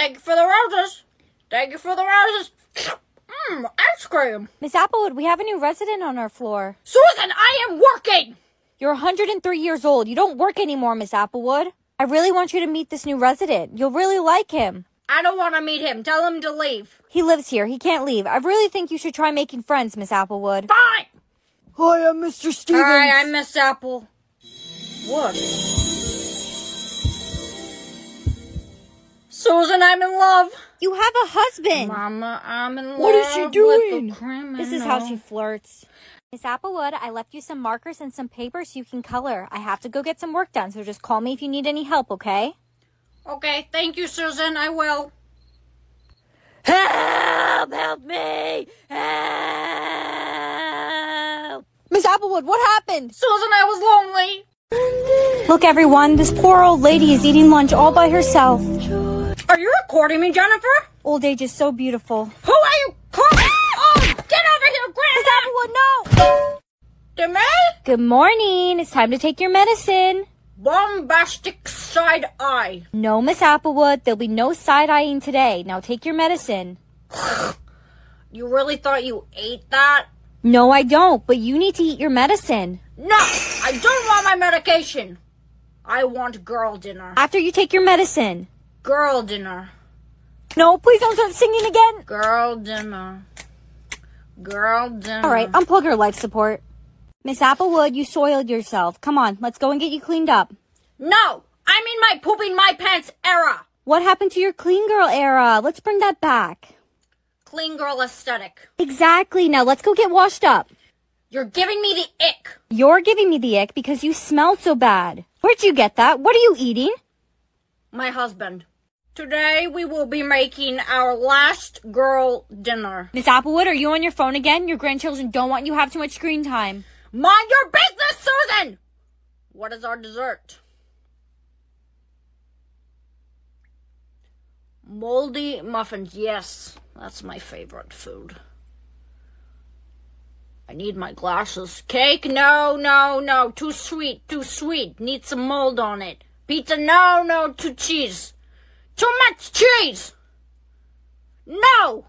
Thank you for the roses. Thank you for the roses. Ice cream. Miss Applewood, we have a new resident on our floor. Susan, I am working. You're 103 years old. You don't work anymore, Miss Applewood. I really want you to meet this new resident. You'll really like him. I don't want to meet him. Tell him to leave. He lives here. He can't leave. I really think you should try making friends, Miss Applewood. Fine. Hi, I'm Mr. Stevens. Hi, I'm Miss Apple. What? Susan, I'm in love. You have a husband. Mama, I'm in love. What is she doing? With the criminal. This is how she flirts. Miss Applewood, I left you some markers and some paper so you can color. I have to go get some work done, so just call me if you need any help, okay? Okay, thank you, Susan. I will. Help! Help me! Help! Miss Applewood, what happened? Susan, I was lonely. Look, everyone, this poor old lady is eating lunch all by herself. Are you recording me, Jennifer? Old age is so beautiful. Who are you calling? Oh, get over here, Grandma! Miss Applewood, no! To me? Good morning. It's time to take your medicine. Bombastic side eye. No, Miss Applewood. There'll be no side-eyeing today. Now take your medicine. You really thought you ate that? No, I don't. But you need to eat your medicine. No, I don't want my medication. I want girl dinner. After you take your medicine. Girl dinner. No, please don't start singing again. Girl dinner. Girl dinner. All right, unplug your life support. Miss Applewood, you soiled yourself. Come on, let's go and get you cleaned up. No, I'm in my pooping my pants era. What happened to your clean girl era? Let's bring that back. Clean girl aesthetic. Exactly. Now let's go get washed up. You're giving me the ick. You're giving me the ick because you smelled so bad. Where'd you get that? What are you eating? My husband. Today we will be making our last girl dinner. Miss Applewood, are you on your phone again? Your grandchildren don't want you to have too much screen time. Mind your business, Susan! What is our dessert? Moldy muffins. Yes, that's my favorite food. I need my glasses. Cake? No, no, no. Too sweet, too sweet. Need some mold on it. Pizza? No, no. Too cheese. Too much cheese! No!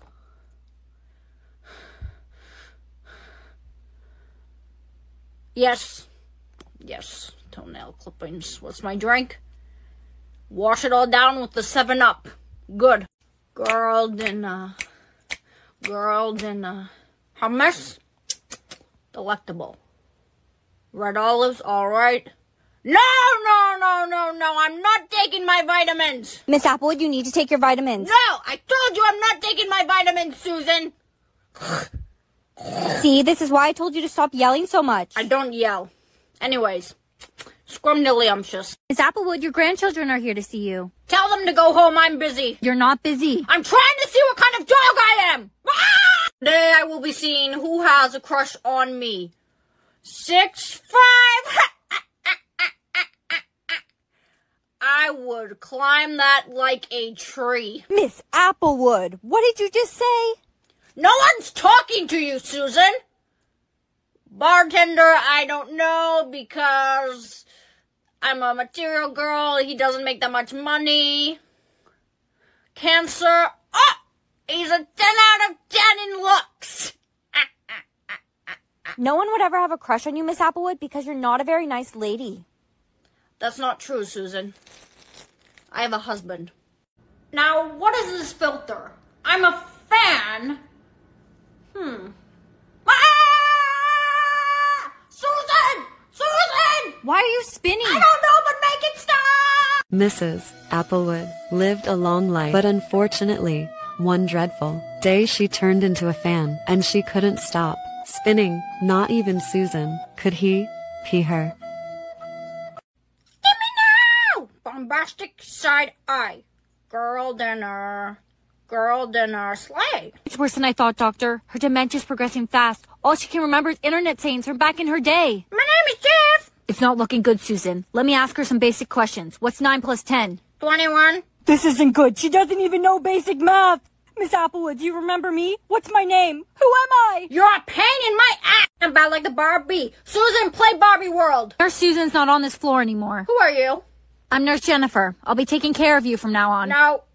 Yes. Yes. Toenail clippings. What's my drink? Wash it all down with the 7-Up. Good. Girl dinner. Girl dinner. Hummus? Delectable. Red olives? Alright. No, no, no, no, no. I'm not taking my vitamins. Miss Applewood, you need to take your vitamins. No, I told you I'm not taking my vitamins, Susan. See, this is why I told you to stop yelling so much. I don't yell. Anyways, scrumdiddlyumptious. Miss Applewood, your grandchildren are here to see you. Tell them to go home. I'm busy. You're not busy. I'm trying to see what kind of dog I am. Ah! Today I will be seeing who has a crush on me. 6'5". I would climb that like a tree. Miss Applewood, what did you just say? No one's talking to you, Susan. Bartender, I don't know because I'm a material girl. He doesn't make that much money. Cancer. Oh, he's a 10 out of 10 in looks. No one would ever have a crush on you, Miss Applewood, because you're not a very nice lady. That's not true, Susan. I have a husband. Now, what is this filter? I'm a fan. Ah! Susan! Susan! Why are you spinning? I don't know, but make it stop! Mrs. Applewood lived a long life, but unfortunately, one dreadful day she turned into a fan, and she couldn't stop spinning. Not even Susan could pee her. Give me now! Bombastic side eye. Girl dinner. Girl dinner. Slay. It's worse than I thought, Doctor. Her dementia's progressing fast. All she can remember is internet sayings from back in her day. My name is Jeff. It's not looking good, Susan. Let me ask her some basic questions. What's 9 plus 10? 21. This isn't good. She doesn't even know basic math. Miss Applewood, do you remember me? What's my name? Who am I? You're a pain in my ass. I'm bad like the Barbie. Susan, play Barbie World. Nurse Susan's not on this floor anymore. Who are you? I'm Nurse Jennifer. I'll be taking care of you from now on. No,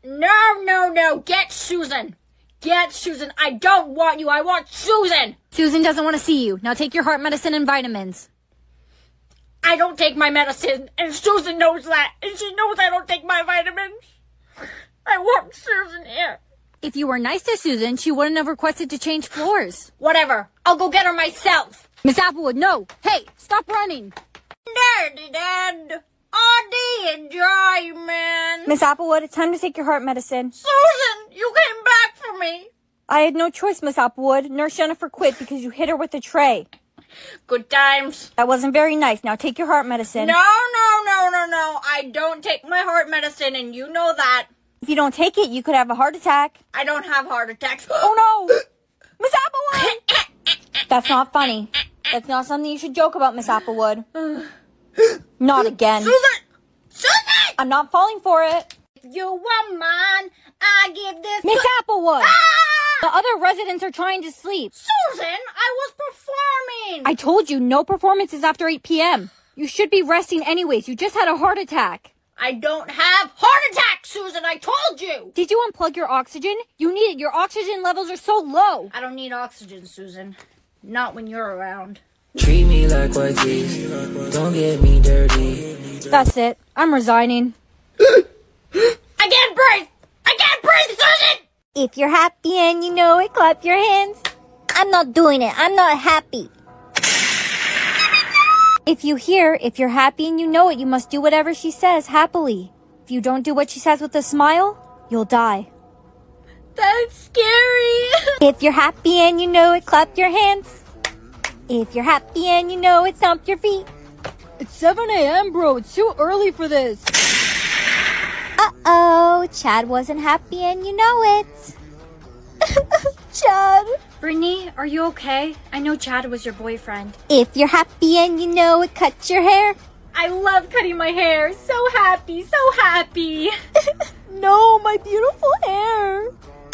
No. Get Susan. Get Susan. I don't want you. I want Susan. Susan doesn't want to see you. Now take your heart medicine and vitamins. I don't take my medicine, and Susan knows that, and she knows I don't take my vitamins. I want Susan here. If you were nice to Susan, she wouldn't have requested to change floors. Whatever. I'll go get her myself. Miss Applewood, no. Hey, stop running. Daddy, Dad. Oh, enjoy, man. Miss Applewood, it's time to take your heart medicine. Susan, you came back for me. I had no choice, Miss Applewood. Nurse Jennifer quit because you hit her with a tray. Good times. That wasn't very nice. Now take your heart medicine. No. I don't take my heart medicine, and you know that. If you don't take it, you could have a heart attack. I don't have heart attacks. Oh, no. Miss Applewood. That's not funny. That's not something you should joke about, Miss Applewood. Not again. Susan! I'm not falling for it. If you want mine, I give this Miss to... Applewood. Ah! The other residents are trying to sleep. Susan, I was performing. I told you, no performances after 8 p.m. You should be resting anyways. You just had a heart attack. I don't have heart attacks, Susan. I told you. Did you unplug your oxygen? You need it. Your oxygen levels are so low. I don't need oxygen, Susan. Not when you're around. Treat me like white teeth. Don't get me dirty. That's it. I'm resigning. I can't breathe. Susan. If you're happy and you know it, clap your hands. I'm not doing it. I'm not happy. If you're happy and you know it, you must do whatever she says happily. If you don't do what she says with a smile, you'll die. That's scary. If you're happy and you know it, clap your hands. If you're happy and you know it, stomp your feet. It's 7 a.m., bro. It's too early for this. Uh-oh. Chad wasn't happy and you know it. Chad. Brittany, are you okay? I know Chad was your boyfriend. If you're happy and you know it, cut your hair. I love cutting my hair. So happy, so happy. No, my beautiful hair.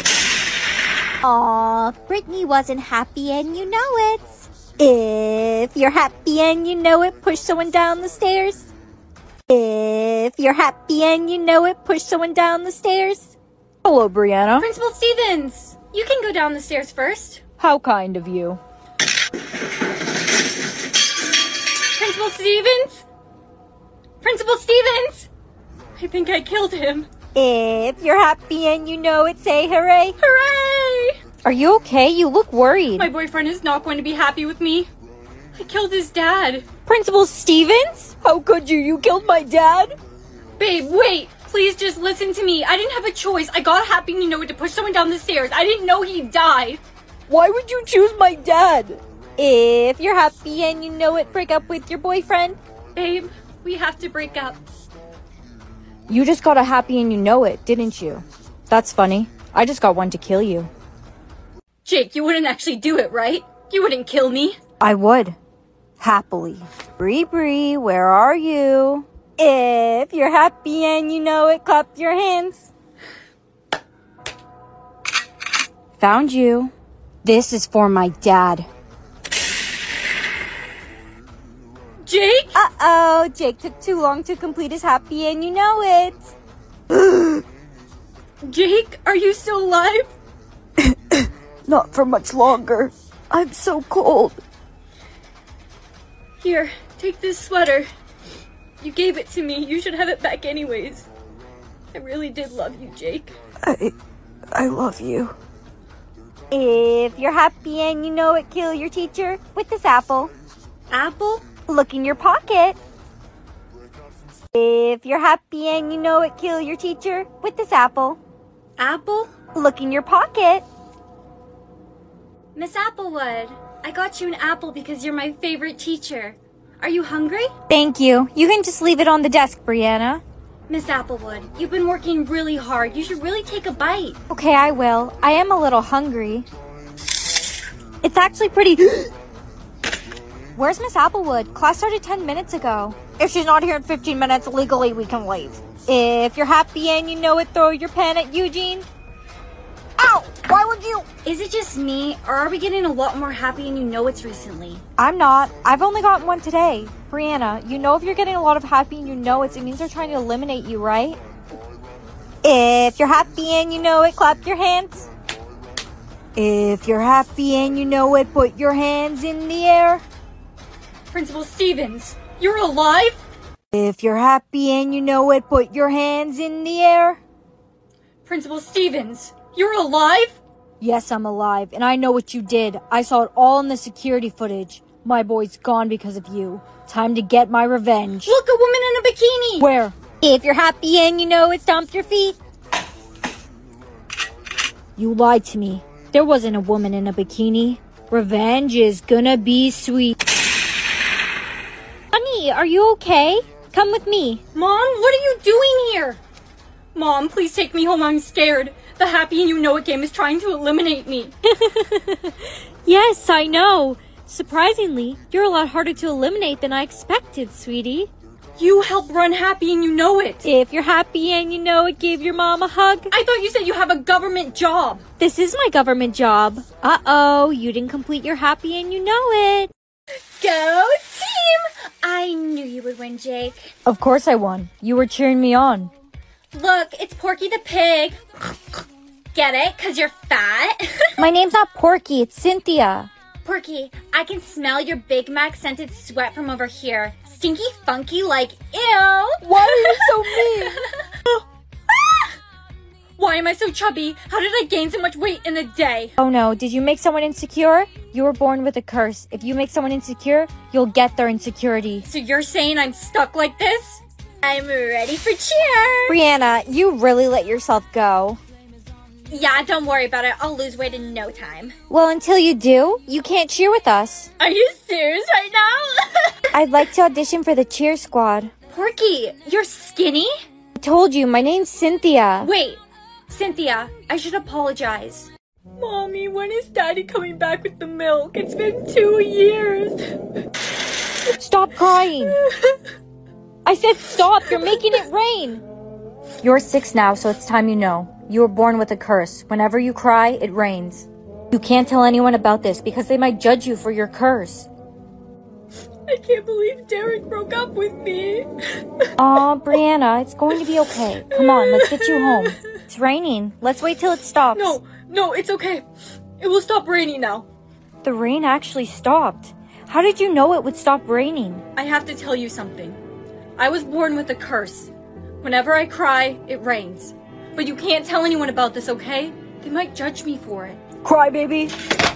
Aw, Brittany wasn't happy and you know it. If you're happy and you know it, push someone down the stairs. If you're happy and you know it, push someone down the stairs. Hello, Brianna. Principal Stevens, you can go down the stairs first. How kind of you. Principal Stevens? Principal Stevens! I think I killed him. If you're happy and you know it, say hooray. Hooray! Are you okay? You look worried. My boyfriend is not going to be happy with me. I killed his dad. Principal Stevens? How could you? You killed my dad? Babe, wait. Please just listen to me. I didn't have a choice. I got happy and you know it to push someone down the stairs. I didn't know he'd die. Why would you choose my dad? If you're happy and you know it, break up with your boyfriend. Babe, we have to break up. You just got a happy and you know it, didn't you? That's funny. I just got one to kill you. Jake, you wouldn't actually do it, right? You wouldn't kill me. I would. Happily. Bree, where are you? If you're happy and you know it, clap your hands. Found you. This is for my dad. Jake? Uh-oh, Jake took too long to complete his happy and you know it. Jake, are you still alive? Not for much longer. I'm so cold. Here, take this sweater. You gave it to me. You should have it back anyways. I really did love you, Jake. I love you. If you're happy and you know it, kill your teacher with this apple. Apple? Look in your pocket. If you're happy and you know it, kill your teacher with this apple. Apple? Look in your pocket. Miss Applewood, I got you an apple because you're my favorite teacher. Are you hungry? Thank you. You can just leave it on the desk, Brianna. Miss Applewood, you've been working really hard. You should really take a bite. Okay, I will. I am a little hungry. It's actually pretty... Where's Miss Applewood? Class started 10 minutes ago. If she's not here in 15 minutes, legally we can leave. If you're happy and you know it, throw your pen at Eugene. Ow! Why would you? Is it just me, or are we getting a lot more happy and you know it's recently? I'm not. I've only gotten one today. Brianna, you know if you're getting a lot of happy and you know it means they're trying to eliminate you, right? If you're happy and you know it, clap your hands. If you're happy and you know it, put your hands in the air. Principal Stevens, you're alive? If you're happy and you know it, put your hands in the air. Principal Stevens, you're alive? Yes, I'm alive, and I know what you did. I saw it all in the security footage. My boy's gone because of you. Time to get my revenge. Look, a woman in a bikini! Where? If you're happy and you know it, stomp your feet. You lied to me. There wasn't a woman in a bikini. Revenge is gonna be sweet. Honey, are you okay? Come with me. Mom, what are you doing here? Mom, please take me home. I'm scared. The Happy and You Know It game is trying to eliminate me. Yes, I know. Surprisingly, you're a lot harder to eliminate than I expected, sweetie. You help run Happy and You Know It. If you're happy and you know it, give your mom a hug. I thought you said you have a government job. This is my government job. Uh-oh, you didn't complete your Happy and You Know It. Go team! I knew you would win, Jake. Of course I won. You were cheering me on. Look, it's Porky the Pig. Get it? 'Cause you're fat? My name's not Porky, it's Cynthia. Porky, I can smell your Big Mac scented sweat from over here. Stinky funky like ew. Why are you so mean? Why am I so chubby? How did I gain so much weight in a day? Oh no, did you make someone insecure? You were born with a curse. If you make someone insecure, you'll get their insecurity. So you're saying I'm stuck like this? I'm ready for cheer. Brianna, you really let yourself go. Yeah, don't worry about it. I'll lose weight in no time. Well, until you do, you can't cheer with us. Are you serious right now? I'd like to audition for the cheer squad. Porky, you're skinny? I told you, my name's Cynthia. Wait, Cynthia, I should apologize. Mommy, when is Daddy coming back with the milk? It's been 2 years. Stop crying. I said stop, you're making it rain. You're 6 now, so it's time you know. You were born with a curse. Whenever you cry, it rains. You can't tell anyone about this because they might judge you for your curse. I can't believe Derek broke up with me. Aw, Brianna, it's going to be okay. Come on, let's get you home. It's raining. Let's wait till it stops. No, it's okay. It will stop raining now. The rain actually stopped. How did you know it would stop raining? I have to tell you something. I was born with a curse. Whenever I cry, it rains. But you can't tell anyone about this, okay? They might judge me for it. Cry, baby.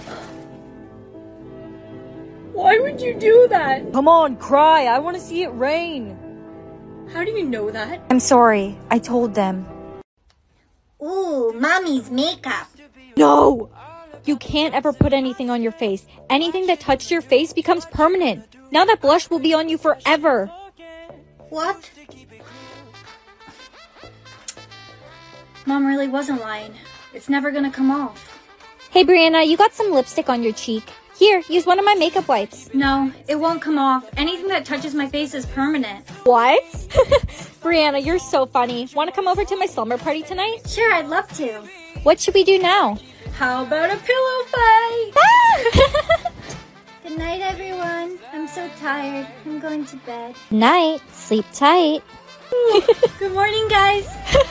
Why would you do that? Come on, cry. I want to see it rain. How do you know that? I'm sorry. I told them. Ooh, mommy's makeup. No! You can't ever put anything on your face. Anything that touched your face becomes permanent. Now that blush will be on you forever. What? Mom really wasn't lying. It's never gonna come off. Hey, Brianna, you got some lipstick on your cheek. Here, use one of my makeup wipes. No, it won't come off. Anything that touches my face is permanent. What? Brianna, you're so funny. Want to come over to my slumber party tonight? Sure, I'd love to. What should we do now? How about a pillow fight? Good night, everyone. I'm so tired. I'm going to bed. Night. Sleep tight. Good morning, guys.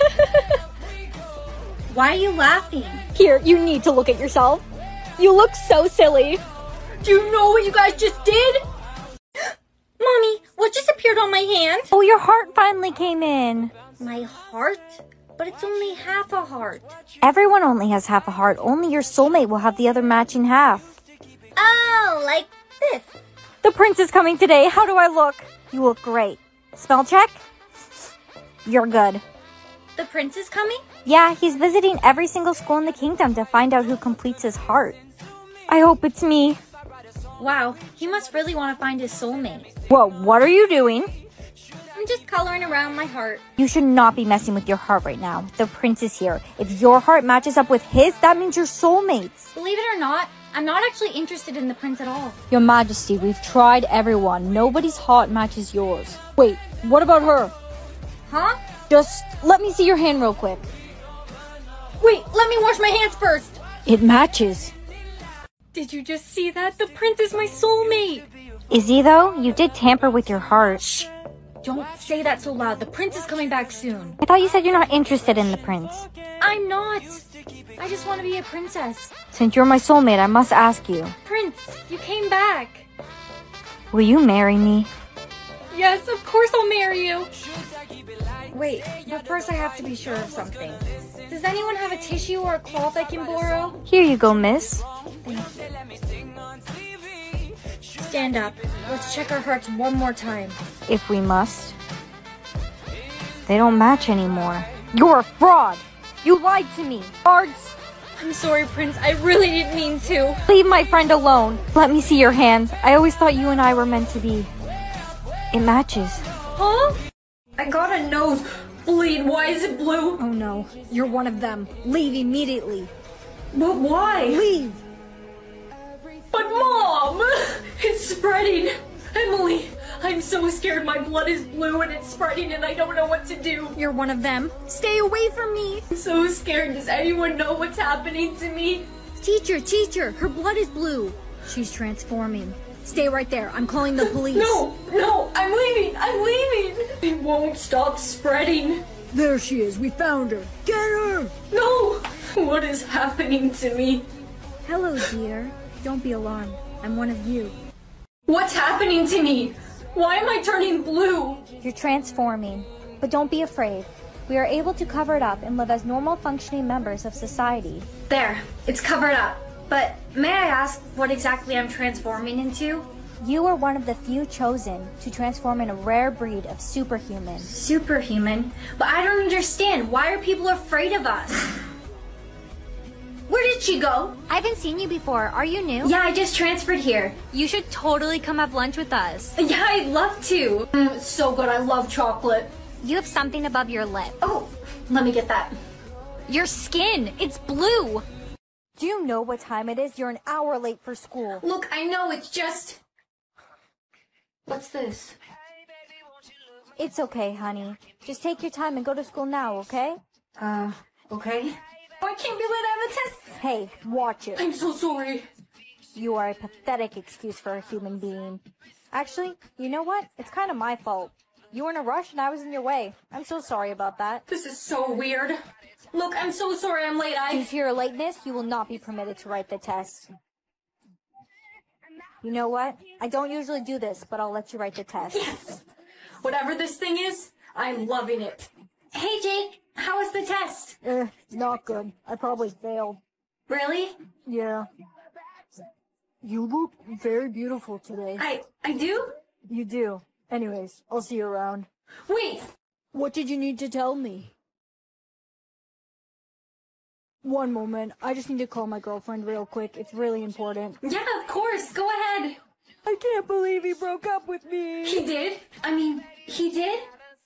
Why are you laughing? Here, you need to look at yourself. You look so silly. Do you know what you guys just did? Mommy, what just appeared on my hand? Oh, your heart finally came in. My heart? But it's only half a heart. Everyone only has half a heart. Only your soulmate will have the other matching half. Oh, like this. The prince is coming today. How do I look? You look great. Spell check? You're good. The prince is coming? Yeah, he's visiting every single school in the kingdom to find out who completes his heart. I hope it's me. Wow, he must really want to find his soulmate. Whoa, what are you doing? I'm just coloring around my heart. You should not be messing with your heart right now. The prince is here. If your heart matches up with his, that means you're soulmates. Believe it or not, I'm not actually interested in the prince at all. Your Majesty, we've tried everyone. Nobody's heart matches yours. Wait, what about her? Huh? Just let me see your hand real quick. Wait, let me wash my hands first. It matches. Did you just see that? The prince is my soulmate. Is he though? You did tamper with your heart. Shh. Don't say that so loud. The prince is coming back soon. I thought you said you're not interested in the prince. I'm not. I just want to be a princess. Since you're my soulmate, I must ask you. Prince, you came back. Will you marry me? Yes, of course I'll marry you. Wait, but first I have to be sure of something. Does anyone have a tissue or a cloth I can borrow? Here you go, miss. Stand up. Let's check our hearts one more time. If we must. They don't match anymore. You're a fraud! You lied to me! Cards! I'm sorry, Prince. I really didn't mean to. Leave my friend alone. Let me see your hand. I always thought you and I were meant to be. It matches. Huh? I got a nose bleed. Why is it blue? Oh no, you're one of them. Leave immediately. But why? Leave! But Mom! It's spreading! Emily, I'm so scared. My blood is blue and it's spreading and I don't know what to do. You're one of them. Stay away from me! I'm so scared. Does anyone know what's happening to me? Teacher, her blood is blue. She's transforming. Stay right there. I'm calling the police. No, I'm leaving. It won't stop spreading. There she is. We found her. Get her! No! What is happening to me? Hello, dear. Don't be alarmed. I'm one of you. What's happening to me? Why am I turning blue? You're transforming. But don't be afraid. We are able to cover it up and live as normal functioning members of society. There, it's covered up. But may I ask what exactly I'm transforming into? You are one of the few chosen to transform in a rare breed of superhuman. Superhuman? But I don't understand. Why are people afraid of us? Where did she go? I haven't seen you before. Are you new? Yeah, I just transferred here. You should totally come have lunch with us. Yeah, I'd love to. It's so good. I love chocolate. You have something above your lip. Oh, let me get that. Your skin. It's blue. Do you know what time it is? You're an hour late for school. Look, I know. It's just... What's this? It's okay, honey. Just take your time and go to school now, okay? Okay. I can't believe I have a test. Hey, watch it. I'm so sorry. You are a pathetic excuse for a human being. Actually, you know what? It's kind of my fault. You were in a rush and I was in your way. I'm so sorry about that. This is so weird. Look, I'm so sorry I'm late. Due to your lateness, you will not be permitted to write the test. You know what? I don't usually do this, but I'll let you write the test. Yes! Whatever this thing is, I'm loving it. Hey, Jake, how was the test? Not good. I probably failed. Really? Yeah. You look very beautiful today. I do? You do. Anyways, I'll see you around. Wait! What did you need to tell me? One moment. I just need to call my girlfriend real quick. It's really important. Yeah, of course. Go ahead. I can't believe he broke up with me. He did? I mean, he did?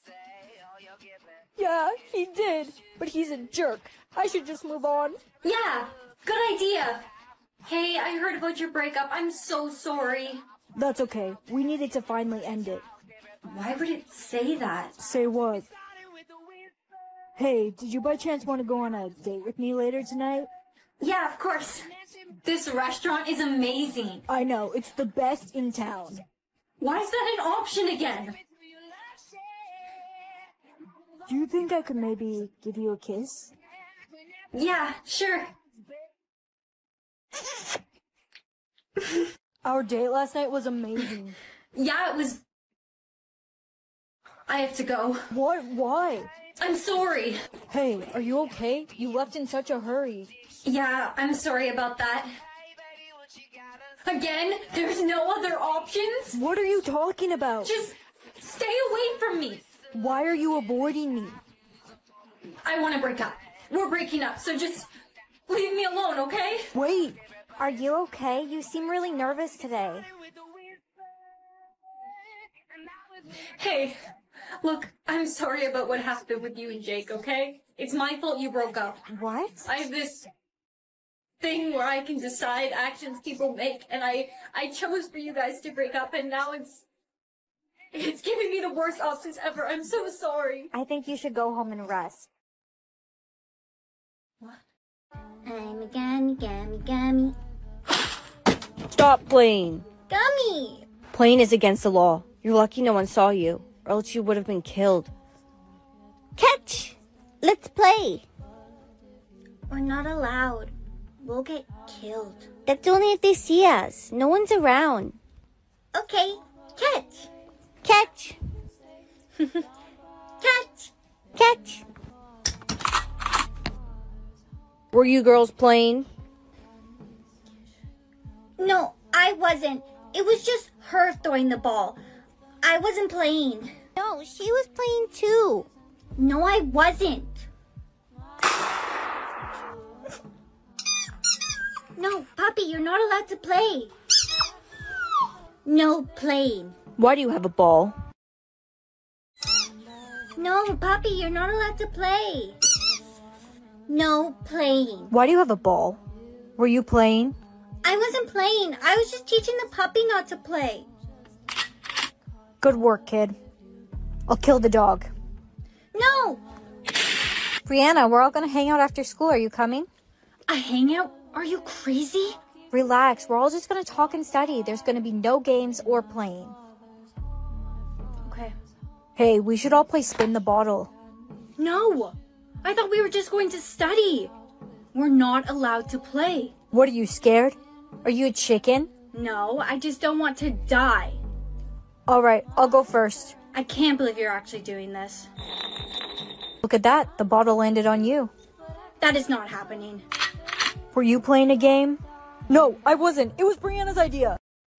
Yeah, he did. But he's a jerk. I should just move on. Yeah, good idea. Hey, I heard about your breakup. I'm so sorry. That's okay. We needed to finally end it. Why would it say that? Say what? Hey, did you by chance want to go on a date with me later tonight? Yeah, of course. This restaurant is amazing. I know, it's the best in town. Why is that an option again? Do you think I could maybe give you a kiss? Yeah, sure. Our date last night was amazing. Yeah, it was... I have to go. What? Why? I'm sorry. Hey, are you okay? You left in such a hurry. Yeah, I'm sorry about that. Again? There's no other options? What are you talking about? Just stay away from me. Why are you avoiding me? I want to break up. We're breaking up, so just leave me alone, okay? Wait. Are you okay? You seem really nervous today. Hey, look, I'm sorry about what happened with you and Jake, okay? It's my fault you broke up. What? I have this thing where I can decide actions people make, and I chose for you guys to break up, and now it's giving me the worst options ever. I'm so sorry. I think you should go home and rest. What? I'm a gummy. Stop playing. Gummy! Playing is against the law. You're lucky no one saw you. or else you would have been killed. Catch! Let's play. We're not allowed. We'll get killed. That's only if they see us. No one's around. Okay, catch. Catch! Catch. Catch! Were you girls playing? No, I wasn't. It was just her throwing the ball. I wasn't playing. No, she was playing too. No, I wasn't. No, Poppy, you're not allowed to play. No playing. Why do you have a ball? No, Poppy, you're not allowed to play. No playing. Why do you have a ball? Were you playing? I wasn't playing. I was just teaching the puppy not to play. Good work, kid. I'll kill the dog. No! Brianna, we're all gonna hang out after school. Are you coming? A hangout? Are you crazy? Relax. We're all just gonna talk and study. There's gonna be no games or playing. Okay. Hey, we should all play spin the bottle. No! I thought we were just going to study. We're not allowed to play. What, are you scared? Are you a chicken? No, I just don't want to die. Alright, I'll go first. I can't believe you're actually doing this. Look at that. The bottle landed on you. That is not happening. Were you playing a game? No, I wasn't. It was Brianna's idea.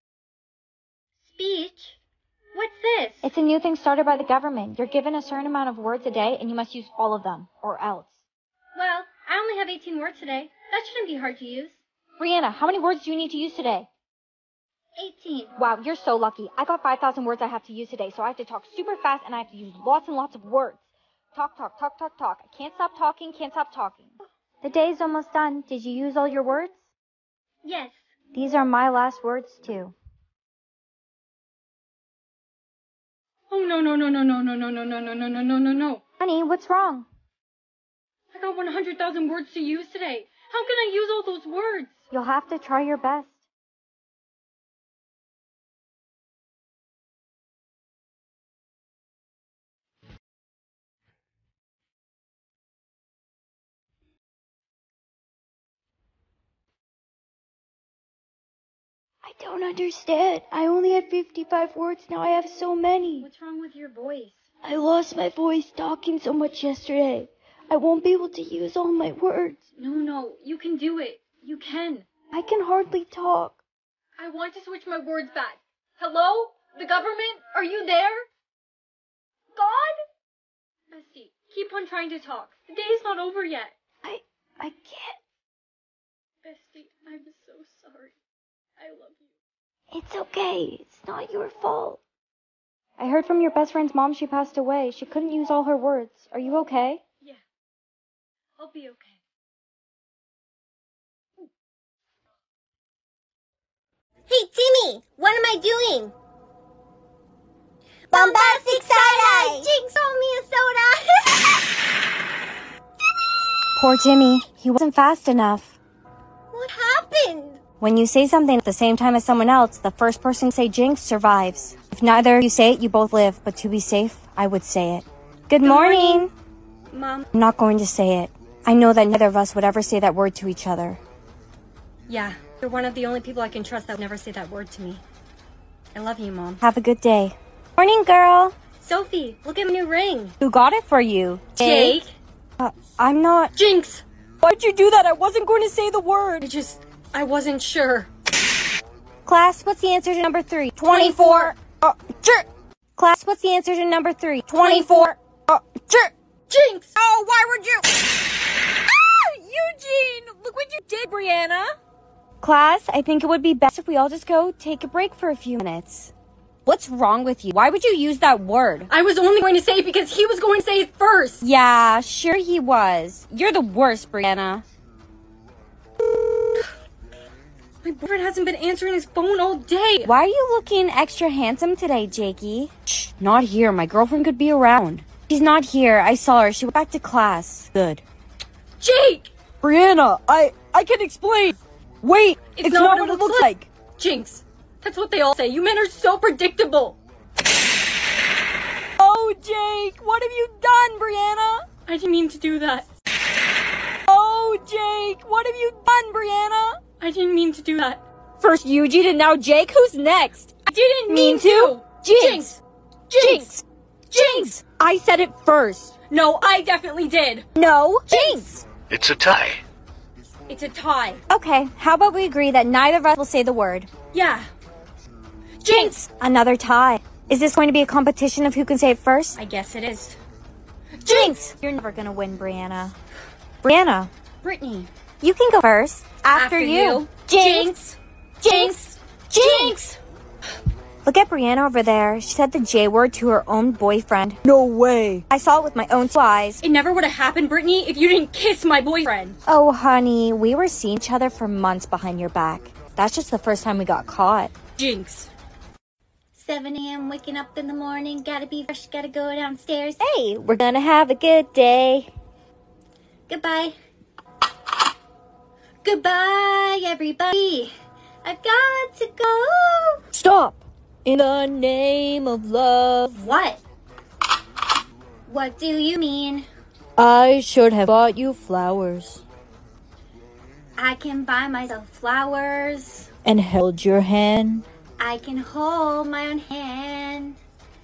Speech? What's this? It's a new thing started by the government. You're given a certain amount of words a day, and you must use all of them, or else. Well, I only have 18 words today. That shouldn't be hard to use. Brianna, how many words do you need to use today? 18. Wow, you're so lucky. I got 5,000 words I have to use today, so I have to talk super fast, and I have to use lots and lots of words. Talk, talk, talk, talk, talk. I can't stop talking, can't stop talking. The day's almost done. Did you use all your words? Yes. These are my last words, too. Oh, no, no, no, no, no, no, no, no, no, no, no, no, no, no, no. Honey, what's wrong? I got 100,000 words to use today. How can I use all those words? You'll have to try your best. I don't understand. I only had 55 words. Now I have so many. What's wrong with your voice? I lost my voice talking so much yesterday. I won't be able to use all my words. No, you can do it. You can. I can hardly talk. I want to switch my words back. Hello? The government? Are you there? God? Bestie, keep on trying to talk. The day's not over yet. I can't. Bestie, I'm so sorry. I love you. It's okay. It's not your fault. I heard from your best friend's mom she passed away. She couldn't use all her words. Are you okay? Yeah. I'll be okay. Hey, Timmy! What am I doing? Bombastic side-eye! Jinx sold me a soda! Poor Timmy. He wasn't fast enough. What happened? When you say something at the same time as someone else, the first person to say jinx survives. If neither you say it, you both live. But to be safe, I would say it. Good morning. Mom. I'm not going to say it. I know that neither of us would ever say that word to each other. Yeah, you're one of the only people I can trust that would never say that word to me. I love you, Mom. Have a good day. Morning, girl. Sophie, look at my new ring. Who got it for you? Jake. I'm not... Jinx! Why'd you do that? I wasn't going to say the word. I wasn't sure. Class, what's the answer to number 3? 24. Class, what's the answer to number 3? 24. Jinx! Oh, why would you... Eugene! Look what you did, Brianna! Class, I think it would be best if we all just go take a break for a few minutes. What's wrong with you? Why would you use that word? I was only going to say it because he was going to say it first. Yeah, sure he was. You're the worst, Brianna. My boyfriend hasn't been answering his phone all day. Why are you looking extra handsome today, Jakey? Shh, not here. My girlfriend could be around. She's not here. I saw her. She went back to class. Good. Jake! Brianna, I can explain. Wait, it's not what it looks like. Jinx. That's what they all say. You men are so predictable. Jake, what have you done, Brianna? I didn't mean to do that. Oh, Jake, what have you done, Brianna? I didn't mean to do that. First Eugene and now Jake, who's next? I didn't mean to! Jinx! Jinx! Jinx! I said it first. No, I definitely did. No, Jinx! It's a tie. It's a tie. Okay, how about we agree that neither of us will say the word? Yeah. Jinx! Another tie. Is this going to be a competition of who can say it first? I guess it is. Jinx! You're never gonna win, Brianna. Brianna, Brittany. you can go first. After you. Jinx! Jinx! Jinx! Look at Brianna over there. She said the J word to her own boyfriend. No way. I saw it with my own two eyes. It never would have happened, Brittany, if you didn't kiss my boyfriend. Oh, honey, we were seeing each other for months behind your back. That's just the first time we got caught. Jinx. 7 a.m. waking up in the morning, gotta be fresh, gotta go downstairs. Hey, we're gonna have a good day. Goodbye. Goodbye, everybody. I've got to go. Stop! In the name of love. What? What do you mean? I should have bought you flowers. I can buy myself flowers. And held your hand. I can hold my own hand.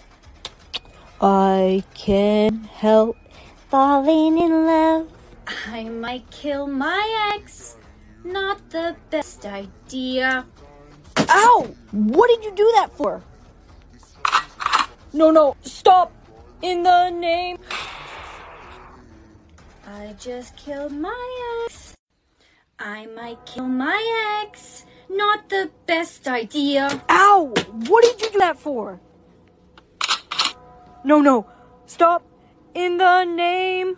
I can't help falling in love. I might kill my ex. Not the best idea. Ow! What did you do that for? No, stop! In the name... I just killed my ex. I might kill my ex. Not the best idea. Ow! What did you do that for? No, stop! In the name...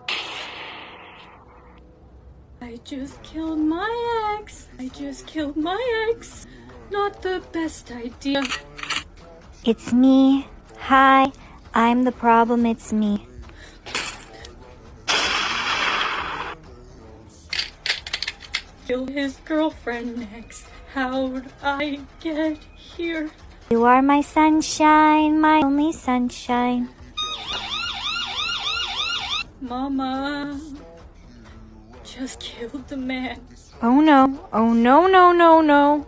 I just killed my ex. I just killed my ex. Not the best idea. It's me. Hi, I'm the problem, it's me. Kill his girlfriend next. How'd I get here? You are my sunshine, my only sunshine. Mama just killed the man. Oh no, no.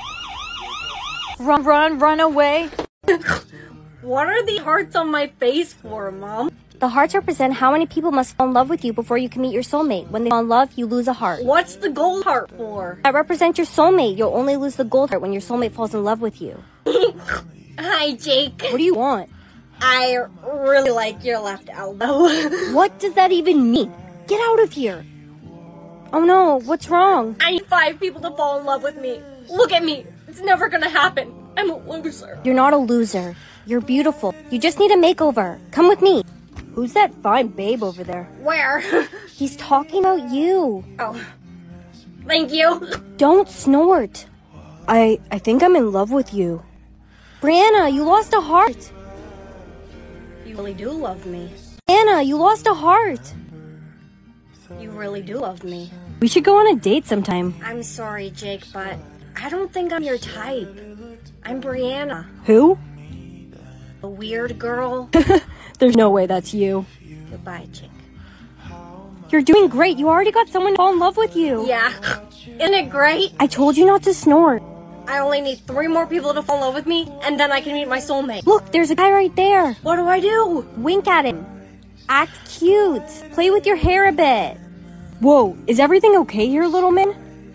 Run away. What are the hearts on my face for, Mom? The hearts represent how many people must fall in love with you before you can meet your soulmate. When they fall in love, you lose a heart. What's the gold heart for? That represents your soulmate. You'll only lose the gold heart when your soulmate falls in love with you. Hi, Jake. What do you want? I really like your left elbow. What does that even mean? Get out of here. Oh no, what's wrong? I need 5 people to fall in love with me. Look at me. It's never gonna happen. I'm a loser. You're not a loser. You're beautiful. You just need a makeover. Come with me. Who's that fine babe over there? Where? He's talking about you. Oh. Thank you. Don't snort. I think I'm in love with you. Brianna, you lost a heart. You really do love me. Brianna, you lost a heart. You really do love me. We should go on a date sometime. I'm sorry, Jake, but I don't think I'm your type. I'm Brianna, Who? a weird girl. There's no way that's you. Goodbye, Jake. You're doing great. You already got someone to fall in love with you. Yeah. Isn't it great? I told you not to snort. I only need 3 more people to fall in love with me, and then I can meet my soulmate. Look, there's a guy right there. What do I do? Wink at him. Act cute. Play with your hair a bit. Whoa, is everything okay here, little man?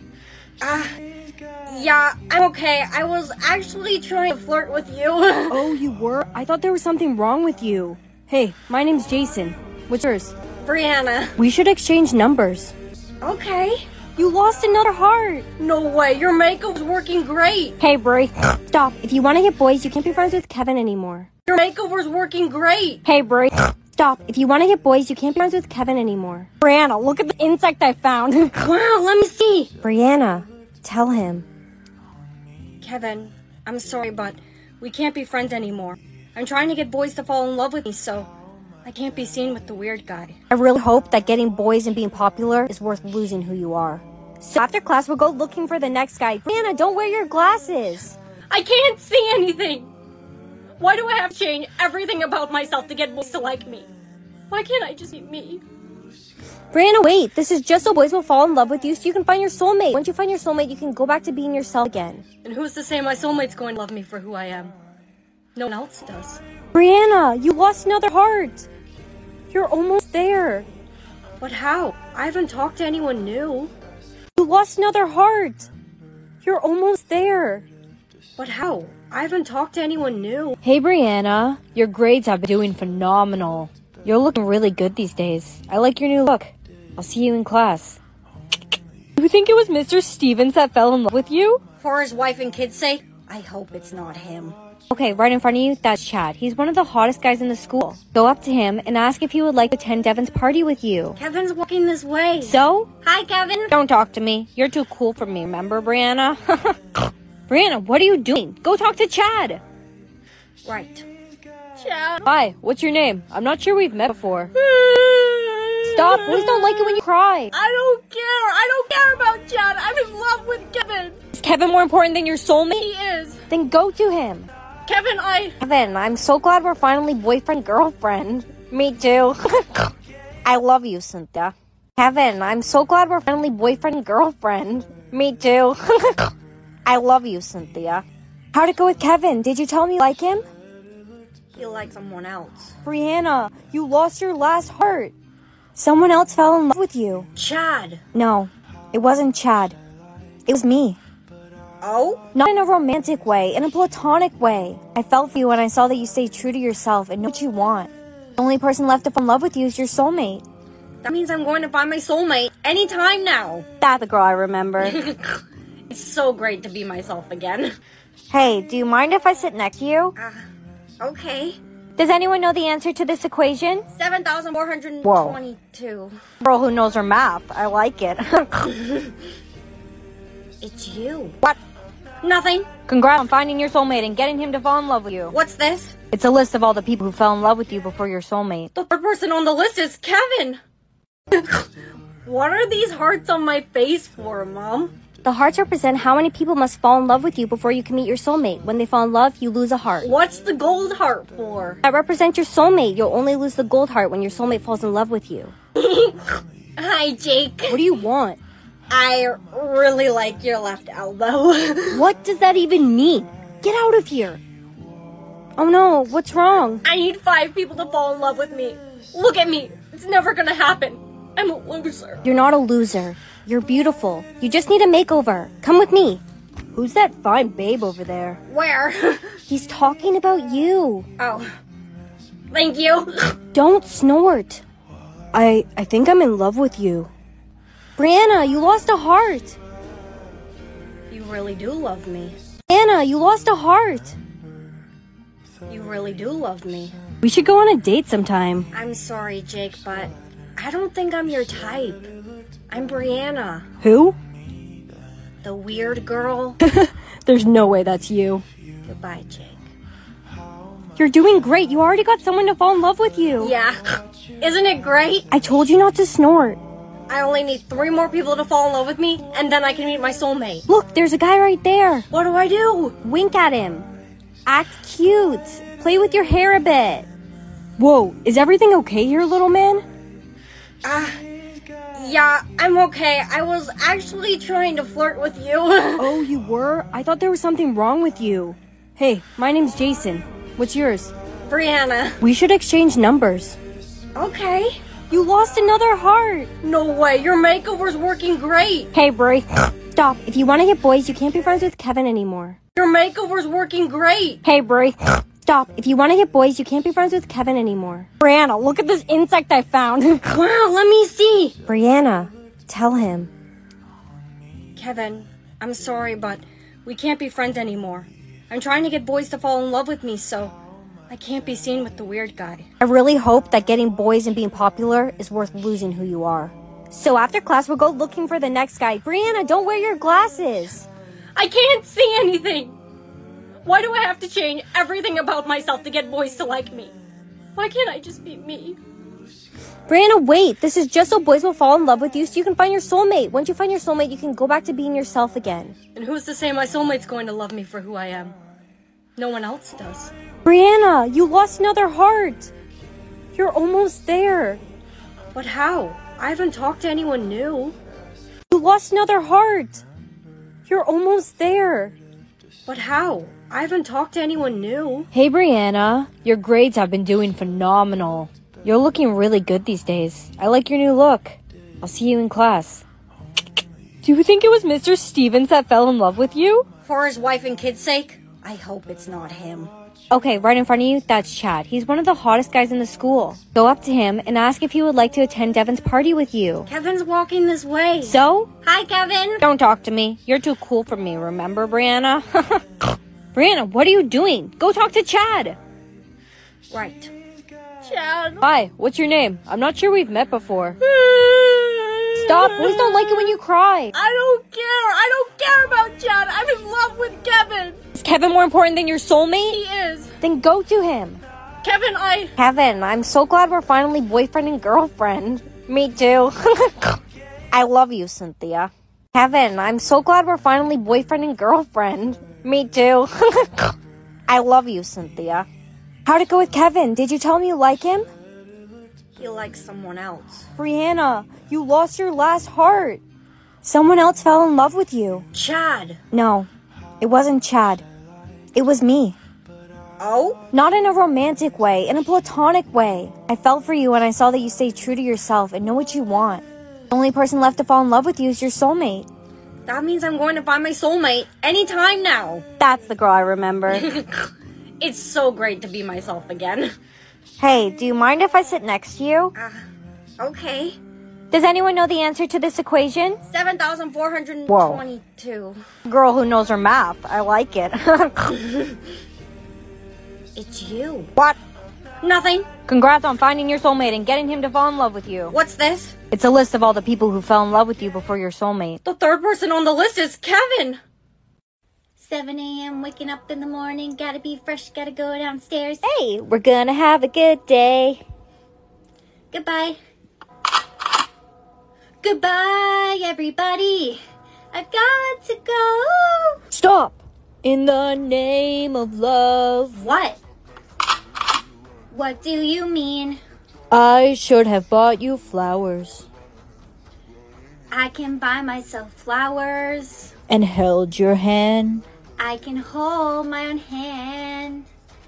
Yeah, I'm okay. I was actually trying to flirt with you. Oh, you were? I thought there was something wrong with you. Hey, my name's Jason. What's yours? Brianna. We should exchange numbers. Okay. You lost another heart. No way, your makeup's working great. Hey, Bri. Stop. If you want to get boys, you can't be friends with Kevin anymore. Your makeover's working great. Hey, Bri. Stop. If you want to get boys, you can't be friends with Kevin anymore. Brianna, look at the insect I found. Wow, let me see. Brianna, tell him. Kevin, I'm sorry, but we can't be friends anymore. I'm trying to get boys to fall in love with me, so I can't be seen with the weird guy. I really hope that getting boys and being popular is worth losing who you are. So after class, we'll go looking for the next guy. Brianna, don't wear your glasses. I can't see anything. Why do I have to change everything about myself to get boys to like me? Why can't I just be me? Brianna, wait. This is just so boys will fall in love with you so you can find your soulmate. Once you find your soulmate, you can go back to being yourself again. And who's to say my soulmate's going to love me for who I am? No one else does. Brianna, you lost another heart. You're almost there. But how? I haven't talked to anyone new. You lost another heart. You're almost there. But how? I haven't talked to anyone new. Hey, Brianna. Your grades have been doing phenomenal. You're looking really good these days. I like your new look. I'll see you in class. You think it was Mr. Stevens that fell in love with you? For his wife and kids' sake, I hope it's not him. Okay, right in front of you, that's Chad. He's one of the hottest guys in the school. Go up to him and ask if he would like to attend Devin's party with you. Kevin's walking this way. So? Hi, Kevin. Don't talk to me. You're too cool for me, remember, Brianna? Brianna, what are you doing? Go talk to Chad. Right. Chad. Hi, what's your name? I'm not sure we've met before. Stop, boys don't like it when you cry. I don't care. I don't care about Chad. I'm in love with Kevin. Is Kevin more important than your soulmate? He is. Then go to him. Kevin, Kevin, I'm so glad we're finally boyfriend-girlfriend. Me too. I love you, Cynthia. Kevin, I'm so glad we're finally boyfriend-girlfriend. Me too. I love you, Cynthia. How'd it go with Kevin? Did you tell me you like him? You like someone else. Brianna, you lost your last heart. Someone else fell in love with you. Chad. No, it wasn't Chad. It was me. Oh? Not in a romantic way, in a platonic way. I felt for you when I saw that you stayed true to yourself and know what you want. The only person left to fall in love with you is your soulmate. That means I'm going to find my soulmate anytime now. That's the girl I remember. It's so great to be myself again. Hey, do you mind if I sit next to you? Okay. Does anyone know the answer to this equation? 7,422. Girl who knows her math. I like it. It's you. What? Nothing. Congrats on finding your soulmate and getting him to fall in love with you. What's this? It's a list of all the people who fell in love with you before your soulmate. The third person on the list is Kevin. What are these hearts on my face for, Mom? The hearts represent how many people must fall in love with you before you can meet your soulmate. When they fall in love, you lose a heart. What's the gold heart for? That represents your soulmate. You'll only lose the gold heart when your soulmate falls in love with you. Hi, Jake. What do you want? I really like your left elbow. What does that even mean? Get out of here. Oh no, what's wrong? I need 5 people to fall in love with me. Look at me. It's never gonna happen. I'm a loser. You're not a loser. You're beautiful. You just need a makeover. Come with me. Who's that fine babe over there? Where? He's talking about you. Oh. Thank you. Don't snort. I think I'm in love with you. Brianna, you lost a heart. You really do love me. Brianna, you lost a heart. You really do love me. We should go on a date sometime. I'm sorry, Jake, but I don't think I'm your type. I'm Brianna. Who? The weird girl. There's no way that's you. Goodbye, Jake. You're doing great. You already got someone to fall in love with you. Yeah. Isn't it great? I told you not to snort. I only need 3 more people to fall in love with me, and then I can meet my soulmate. Look, there's a guy right there. What do I do? Wink at him. Act cute. Play with your hair a bit. Whoa, is everything okay here, little man? Yeah, I'm okay. I was actually trying to flirt with you. Oh, you were? I thought there was something wrong with you. Hey, my name's Jason. What's yours? Brianna. We should exchange numbers. Okay. You lost another heart. No way, your makeover's working great. Hey, Bri. Stop. If you want to get boys, you can't be friends with Kevin anymore. Your makeover's working great. Hey, Bri. Stop. If you want to get boys, you can't be friends with Kevin anymore. Brianna, look at this insect I found. Wow, let me see. Brianna, tell him. Kevin, I'm sorry, but we can't be friends anymore. I'm trying to get boys to fall in love with me, so I can't be seen with the weird guy. I really hope that getting boys and being popular is worth losing who you are. So after class, we'll go looking for the next guy. Brianna, don't wear your glasses. I can't see anything. Why do I have to change everything about myself to get boys to like me? Why can't I just be me? Brianna, wait. This is just so boys will fall in love with you so you can find your soulmate. Once you find your soulmate, you can go back to being yourself again. And who's to say my soulmate's going to love me for who I am? No one else does. Brianna, you lost another heart. You're almost there. But how? I haven't talked to anyone new. You lost another heart. You're almost there. But how? I haven't talked to anyone new. Hey, Brianna. Your grades have been doing phenomenal. You're looking really good these days. I like your new look. I'll see you in class. Do you think it was Mr. Stevens that fell in love with you? For his wife and kids' sake, I hope it's not him. Okay, right in front of you, that's Chad. He's one of the hottest guys in the school. Go up to him and ask if he would like to attend Devin's party with you. Kevin's walking this way. So? Hi, Kevin. Don't talk to me. You're too cool for me, remember, Brianna? Brianna, what are you doing? Go talk to Chad. Right. Chad. Hi, what's your name? I'm not sure we've met before. Stop, boys don't like it when you cry. I don't care. I don't care about Chad. I'm in love with Kevin. Is Kevin more important than your soulmate? He is. Then go to him. Kevin, Kevin, I'm so glad we're finally boyfriend and girlfriend. Me too. I love you, Cynthia. Kevin, I'm so glad we're finally boyfriend and girlfriend. Me too. I love you, Cynthia. How'd it go with Kevin? Did you tell him you like him? He likes someone else. Brianna, you lost your last heart. Someone else fell in love with you. Chad. No, it wasn't Chad. It was me. Oh? Not in a romantic way, in a platonic way. I fell for you when I saw that you stayed true to yourself and know what you want. The only person left to fall in love with you is your soulmate. That means I'm going to find my soulmate anytime now. That's the girl I remember. It's so great to be myself again. Hey, do you mind if I sit next to you? Okay. Does anyone know the answer to this equation? 7,422. Girl who knows her math. I like it. It's you. What? Nothing. Congrats on finding your soulmate and getting him to fall in love with you. What's this? It's a list of all the people who fell in love with you before your soulmate. The third person on the list is Kevin. 7 a.m. waking up in the morning, gotta be fresh, gotta go downstairs. Hey, we're gonna have a good day. Goodbye. Goodbye, everybody. I've got to go. Stop! In the name of love. What? What do you mean? I should have bought you flowers. I can buy myself flowers. And held your hand. I can hold my own hand.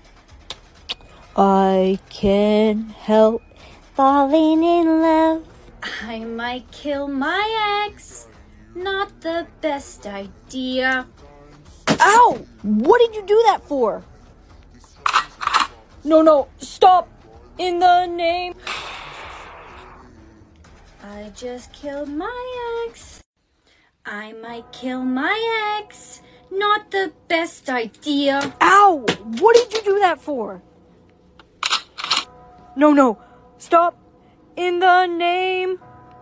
I can't help falling in love. I might kill my ex. Not the best idea. Ow! What did you do that for? No, stop! In the name... I just killed my ex. I might kill my ex. Not the best idea. Ow! What did you do that for? No, stop! In the name...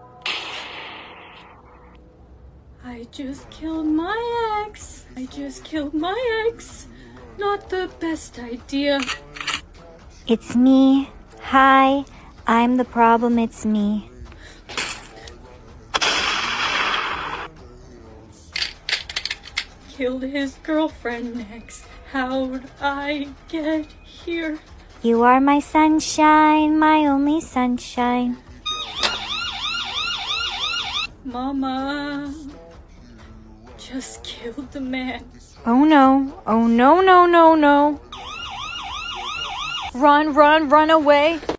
I just killed my ex. I just killed my ex. Not the best idea. It's me. Hi. I'm the problem, it's me. Killed his girlfriend next. How'd I get here? You are my sunshine, my only sunshine. Mama just killed the man. Oh no. Oh no. Run away.